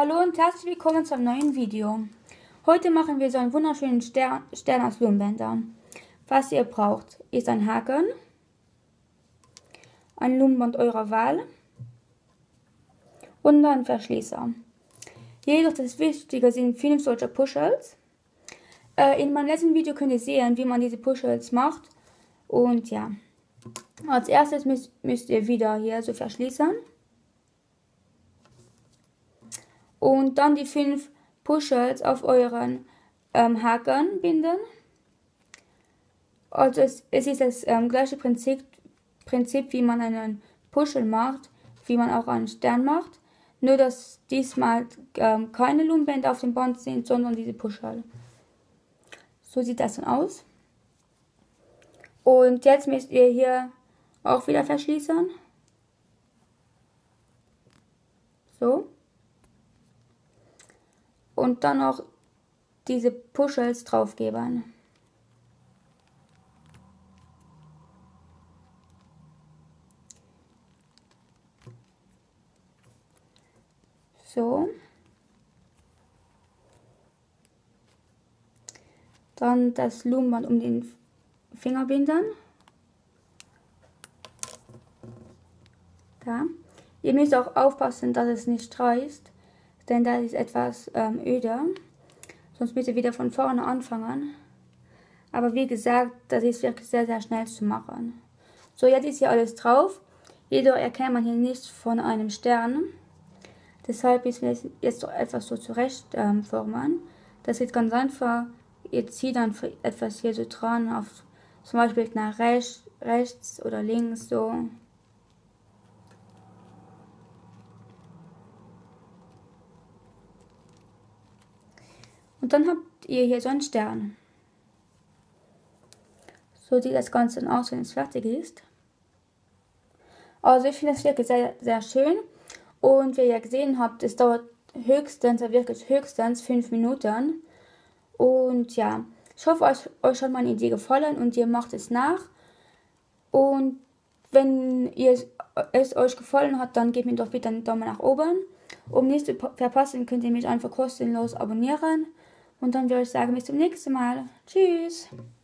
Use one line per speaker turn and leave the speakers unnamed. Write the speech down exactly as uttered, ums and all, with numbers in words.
Hallo und herzlich willkommen zu einem neuen Video. Heute machen wir so einen wunderschönen Stern, Stern aus Blumenbändern. Was ihr braucht, ist ein Haken, ein Blumenband eurer Wahl und ein Verschließer. Jedoch das Wichtige sind fünf solcher Puschels. Äh, in meinem letzten Video könnt ihr sehen, wie man diese Puschels macht. Und ja, als erstes müsst, müsst ihr wieder hier so verschließen. Und dann die fünf Puschels auf euren ähm, Haken binden. Also es, es ist das ähm, gleiche Prinzip, Prinzip, wie man einen Puschel macht, wie man auch einen Stern macht. Nur dass diesmal ähm, keine Blumenbänder auf dem Band sind, sondern diese Puschel. So sieht das dann aus. Und jetzt müsst ihr hier auch wieder verschließen. So. Und dann noch diese Puschels draufgeben. So. Dann das Blumenband um den Finger binden. Da. Ihr müsst auch aufpassen, dass es nicht reißt, denn das ist etwas ähm, öder. Sonst müsst ihr wieder von vorne anfangen. Aber wie gesagt, das ist wirklich sehr, sehr schnell zu machen. So, jetzt ist hier alles drauf. Jedoch erkennt man hier nichts von einem Stern. Deshalb müssen wir jetzt etwas so zurecht ähm, formen. Das ist ganz einfach. Ihr zieht dann etwas hier so dran, auf zum Beispiel nach rechts, rechts oder links so. Und dann habt ihr hier so einen Stern. So sieht das Ganze dann aus, wenn es fertig ist. Also ich finde das wirklich sehr, sehr schön. Und wie ihr gesehen habt, es dauert höchstens, wirklich höchstens fünf Minuten. Und ja, ich hoffe, euch, euch hat meine Idee gefallen und ihr macht es nach. Und wenn ihr, es euch gefallen hat, dann gebt mir doch bitte einen Daumen nach oben. Um nichts zu verpassen, könnt ihr mich einfach kostenlos abonnieren. Und dann würde ich sagen, bis zum nächsten Mal. Tschüss!